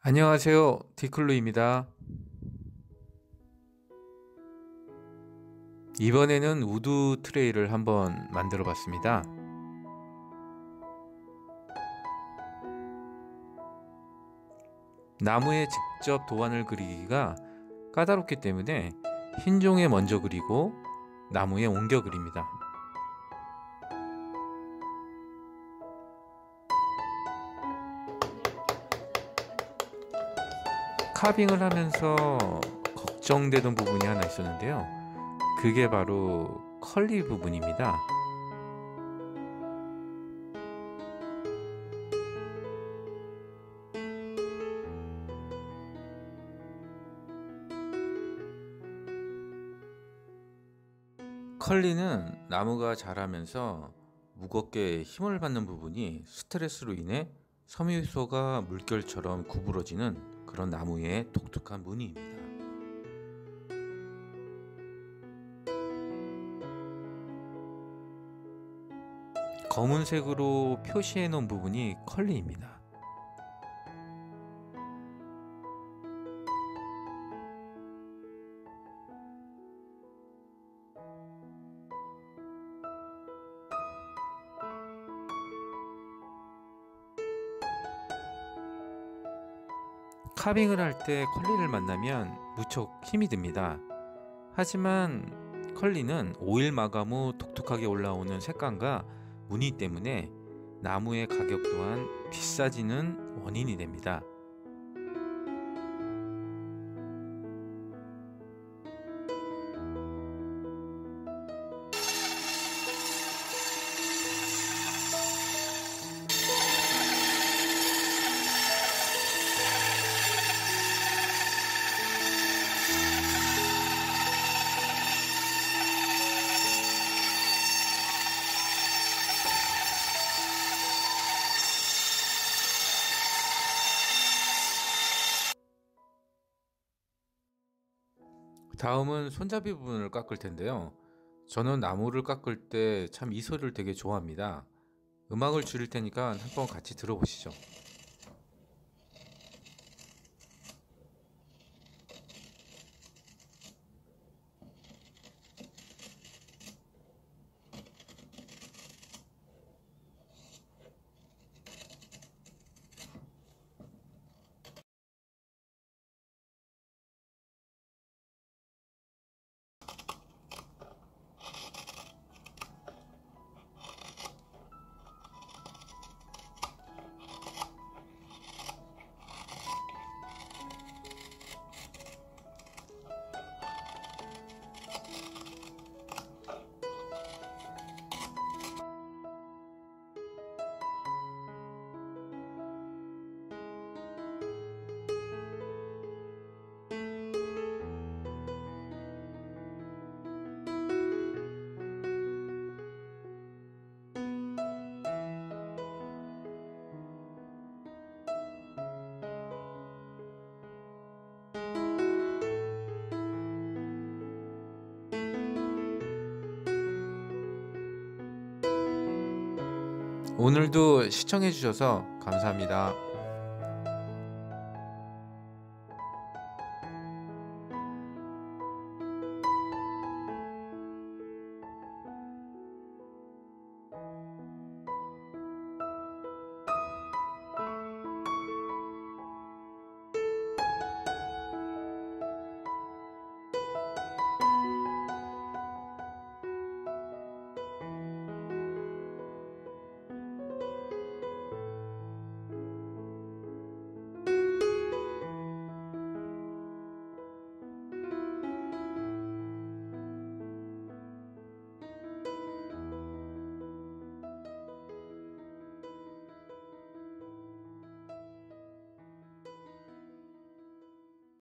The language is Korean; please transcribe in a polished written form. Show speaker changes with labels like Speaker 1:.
Speaker 1: 안녕하세요. 디클루입니다. 이번에는 우드 트레이를 한번 만들어 봤습니다. 나무에 직접 도안을 그리기가 까다롭기 때문에 흰종에 먼저 그리고 나무에 옮겨 그립니다. 카빙을 하면서 걱정되던 부분이 하나 있었는데요. 그게 바로 컬리 부분입니다. 컬리는 나무가 자라면서 무겁게 힘을 받는 부분이 스트레스로 인해 섬유소가 물결처럼 구부러지는 그런 나무의 독특한 무늬입니다. 검은색으로 표시해 놓은 부분이 컬리입니다. 카빙을 할 때 컬리를 만나면 무척 힘이 듭니다. 하지만 컬리는 오일 마감 후 독특하게 올라오는 색감과 무늬 때문에 나무의 가격 또한 비싸지는 원인이 됩니다. 다음은 손잡이 부분을 깎을 텐데요. 저는 나무를 깎을 때 참 이 소리를 되게 좋아합니다. 음악을 줄일 테니까 한번 같이 들어보시죠. 오늘도 시청해 주셔서 감사합니다.